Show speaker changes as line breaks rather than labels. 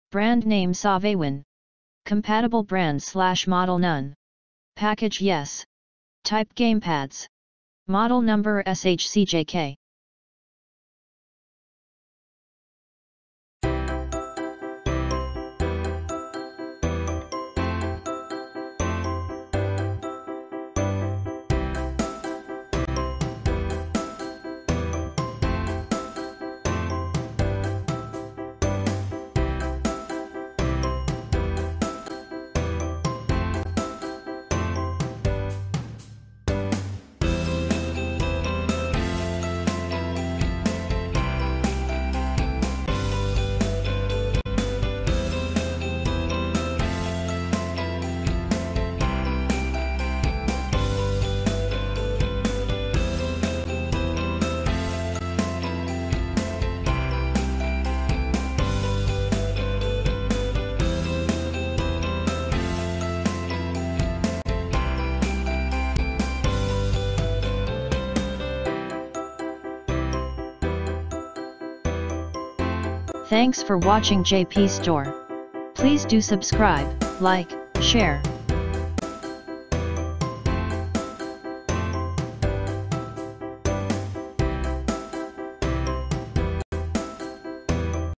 Brand name Sovawin. Compatible brand/model none. Package yes. Type Gamepads. Model number SHCJK. Thanks for watching JP Store. Please do subscribe, like, share,